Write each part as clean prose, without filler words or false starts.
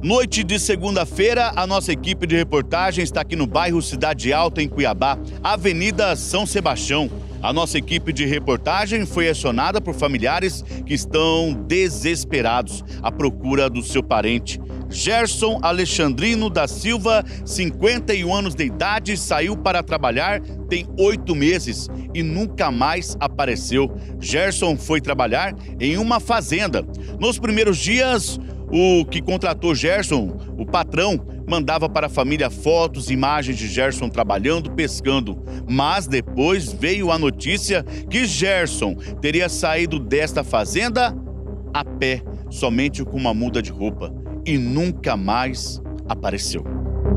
Noite de segunda-feira, a nossa equipe de reportagem está aqui no bairro Cidade Alta, em Cuiabá, Avenida São Sebastião. A nossa equipe de reportagem foi acionada por familiares que estão desesperados à procura do seu parente. Gerson Alexandrino da Silva, 51 anos de idade, saiu para trabalhar tem 8 meses e nunca mais apareceu. Gerson foi trabalhar em uma fazenda. Nos primeiros dias, o que contratou Gerson, o patrão, mandava para a família fotos, imagens de Gerson trabalhando, pescando. Mas depois veio a notícia que Gerson teria saído desta fazenda a pé, somente com uma muda de roupa, e nunca mais apareceu.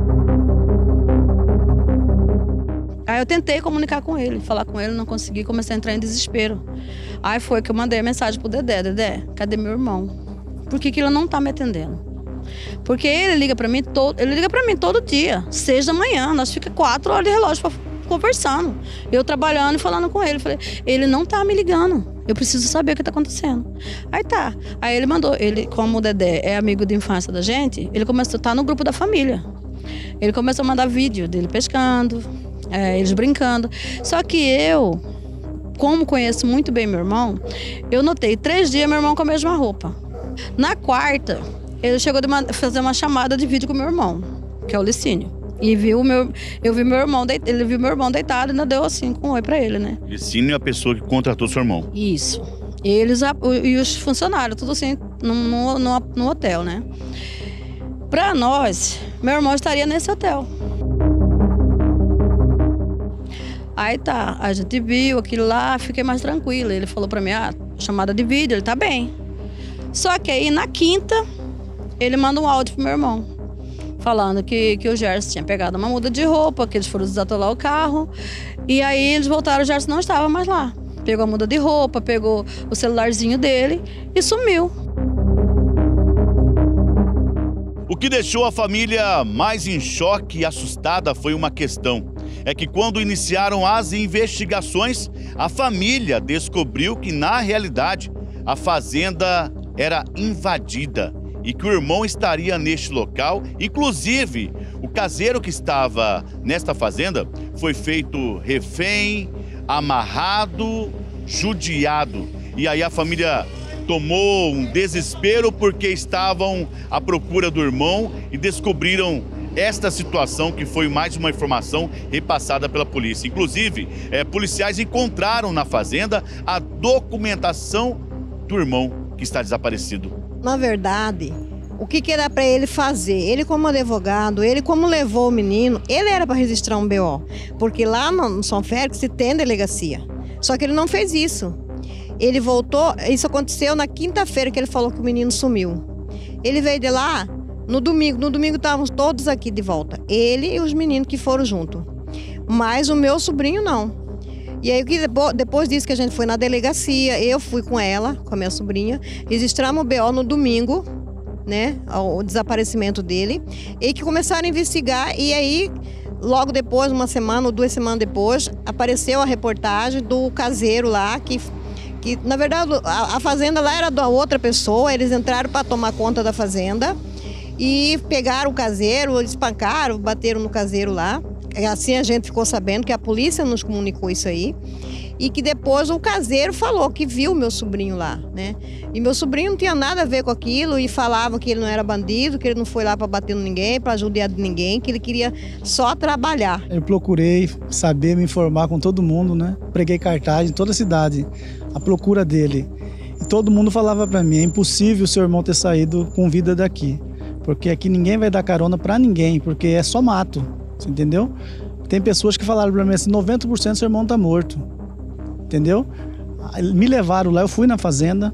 Aí eu tentei comunicar com ele, falar com ele, não consegui, comecei a entrar em desespero. Aí foi que eu mandei a mensagem pro Dedé: Dedé, cadê meu irmão? Por que ele não tá me atendendo? Porque ele liga pra mim todo dia, 6 da manhã, nós ficamos 4 horas de relógio conversando. Eu trabalhando e falando com ele. Falei, ele não tá me ligando, eu preciso saber o que tá acontecendo. Aí tá, aí ele mandou, como o Dedé é amigo de infância da gente, ele começou a estar no grupo da família. Ele começou a mandar vídeo dele pescando, eles brincando. Só que eu, como conheço muito bem meu irmão, eu notei 3 dias meu irmão com a mesma roupa. Na quarta, ele chegou a fazer uma chamada de vídeo com meu irmão, que é o Licínio. E ele viu meu irmão deitado e ainda deu assim com um oi pra ele, né? Licínio é a pessoa que contratou seu irmão. Isso. Eles e os funcionários, tudo assim, no hotel, né? Pra nós, meu irmão estaria nesse hotel. Aí tá, a gente viu aquilo lá, fiquei mais tranquila. Ele falou pra mim, chamada de vídeo, ele tá bem. Só que aí na quinta, ele manda um áudio pro meu irmão, falando que o Gerson tinha pegado uma muda de roupa, que eles foram desatolar o carro. E aí eles voltaram, o Gerson não estava mais lá. Pegou a muda de roupa, pegou o celularzinho dele e sumiu. O que deixou a família mais em choque e assustada foi uma questão. É que quando iniciaram as investigações, a família descobriu que, na realidade, a fazenda era invadida e que o irmão estaria neste local. Inclusive, o caseiro que estava nesta fazenda foi feito refém, amarrado, judiado. E aí a família tomou um desespero porque estavam à procura do irmão e descobriram esta situação, que foi mais uma informação repassada pela polícia. Inclusive, policiais encontraram na fazenda a documentação do irmão que está desaparecido. Na verdade, o que era para ele fazer? Ele, como advogado, ele como levou o menino, ele era para registrar um BO, porque lá no São Félix se tem delegacia. Só que ele não fez isso. Ele voltou, isso aconteceu na quinta-feira que ele falou que o menino sumiu. Ele veio de lá no domingo estávamos todos aqui de volta. Ele e os meninos que foram junto. Mas o meu sobrinho não. E aí, depois disso que a gente foi na delegacia, eu fui com ela, com a minha sobrinha, registramos o BO no domingo, né, o desaparecimento dele, e que começaram a investigar. E aí, logo depois, 1 semana ou 2 semanas depois, apareceu a reportagem do caseiro lá, que na verdade a fazenda lá era da outra pessoa. Eles entraram para tomar conta da fazenda e pegaram o caseiro, espancaram, bateram no caseiro lá. Assim a gente ficou sabendo, que a polícia nos comunicou isso aí. E que depois o caseiro falou que viu meu sobrinho lá, né? E meu sobrinho não tinha nada a ver com aquilo e falava que ele não era bandido, que ele não foi lá para bater em ninguém, para judiar de ninguém, que ele queria só trabalhar. Eu procurei saber, me informar com todo mundo, né? Preguei cartaz em toda a cidade, à procura dele. E todo mundo falava para mim, é impossível o seu irmão ter saído com vida daqui. Porque aqui ninguém vai dar carona para ninguém, porque é só mato, você entendeu? Tem pessoas que falaram para mim assim, 90% do seu irmão tá morto. Entendeu? Me levaram lá, eu fui na fazenda,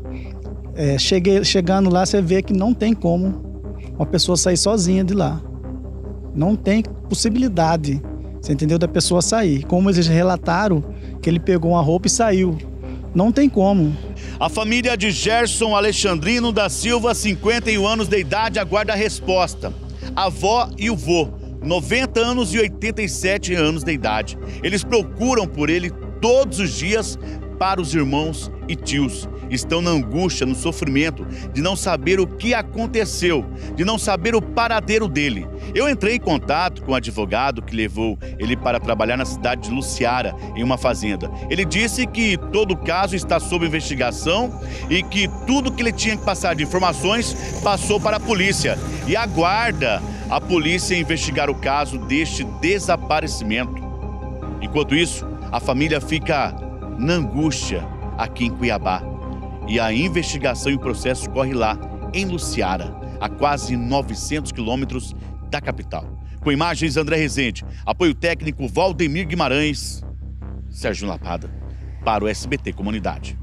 chegando lá, você vê que não tem como uma pessoa sair sozinha de lá. Não tem possibilidade, você entendeu, da pessoa sair. Como eles relataram que ele pegou uma roupa e saiu. Não tem como. A família de Gerson Alexandrino da Silva, 51 anos de idade, aguarda a resposta. A avó e o vô, 90 anos e 87 anos de idade. Eles procuram por ele todos os dias para os irmãos e tios estão na angústia, no sofrimento de não saber o que aconteceu, de não saber o paradeiro dele. Eu entrei em contato com o advogado que levou ele para trabalhar na cidade de Luciara, em uma fazenda. Ele disse que todo o caso está sob investigação e que tudo que ele tinha que passar de informações passou para a polícia e aguarda a polícia investigar o caso deste desaparecimento. Enquanto isso, a família fica na angústia aqui em Cuiabá. E a investigação e o processo corre lá, em Luciara, a quase 900 quilômetros da capital. Com imagens, André Rezende, apoio técnico Valdemir Guimarães, Sérgio Lapada, para o SBT Comunidade.